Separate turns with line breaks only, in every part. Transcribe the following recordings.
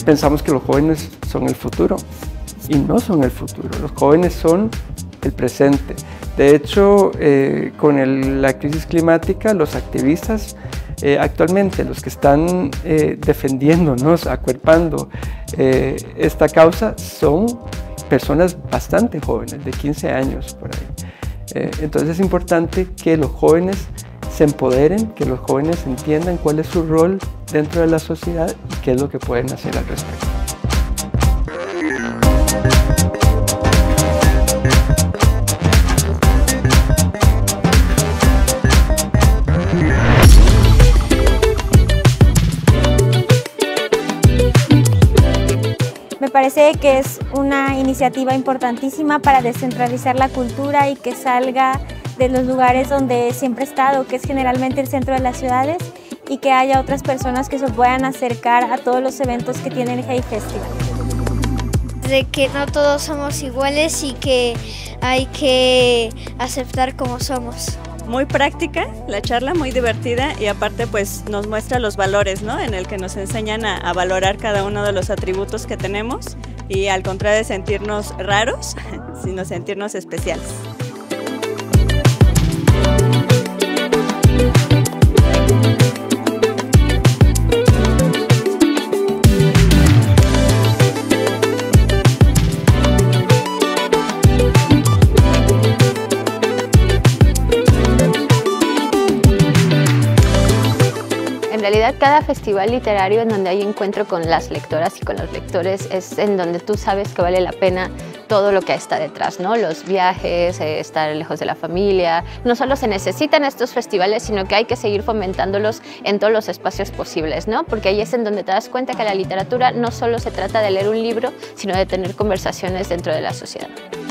pensamos que los jóvenes son el futuro y no son el futuro, los jóvenes son el presente. De hecho, con la crisis climática, los activistas actualmente, los que están defendiéndonos, acuerpando esta causa, son personas bastante jóvenes, de 15 años por ahí. Entonces es importante que los jóvenes se empoderen, que los jóvenes entiendan cuál es su rol dentro de la sociedad y qué es lo que pueden hacer al respecto.
Me parece que es una iniciativa importantísima para descentralizar la cultura y que salga de los lugares donde siempre ha estado, que es generalmente el centro de las ciudades, y que haya otras personas que se puedan acercar a todos los eventos que tiene el Hey Festival.
De que no todos somos iguales y que hay que aceptar como somos.
Muy práctica la charla, muy divertida, y aparte pues nos muestra los valores, ¿no? En el que nos enseñan a valorar cada uno de los atributos que tenemos y al contrario de sentirnos raros, sino sentirnos especiales.
En realidad, cada festival literario en donde hay encuentro con las lectoras y con los lectores es en donde tú sabes que vale la pena todo lo que está detrás, ¿no? Los viajes, estar lejos de la familia. No solo se necesitan estos festivales, sino que hay que seguir fomentándolos en todos los espacios posibles, ¿no? Porque ahí es en donde te das cuenta que la literatura no solo se trata de leer un libro, sino de tener conversaciones dentro de la sociedad.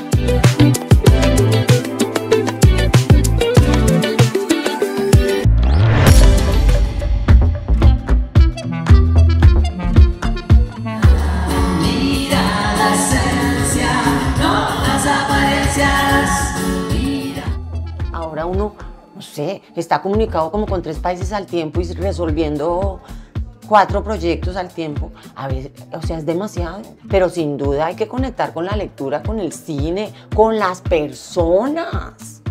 Ahora uno, no sé, está comunicado como con 3 países al tiempo y resolviendo 4 proyectos al tiempo. A veces, o sea, es demasiado. Pero sin duda hay que conectar con la lectura, con el cine, con las personas.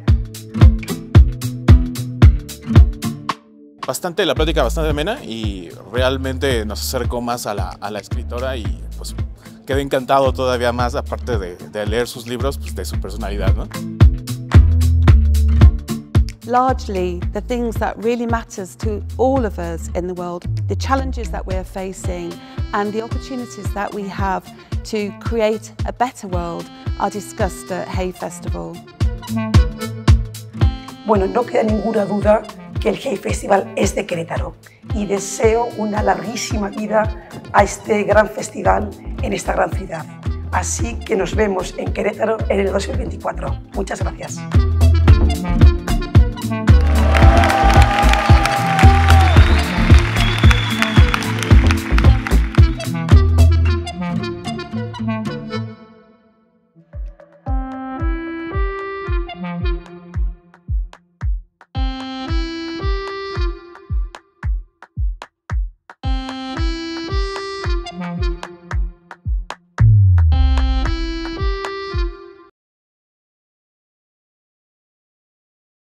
La plática bastante amena y realmente nos acercó más a la escritora y pues quedé encantado todavía más, aparte de leer sus libros, pues de su personalidad, ¿no?
Largely, the things that really matters to all of us in the world, the challenges that we're facing and the opportunities that we have to create a better world are discussed at Hey Festival.
Bueno, no queda ninguna duda que el Hey Festival es de Querétaro y deseo una larguísima vida a este gran festival en esta gran ciudad. Así que nos vemos en Querétaro en el 2024. Muchas gracias.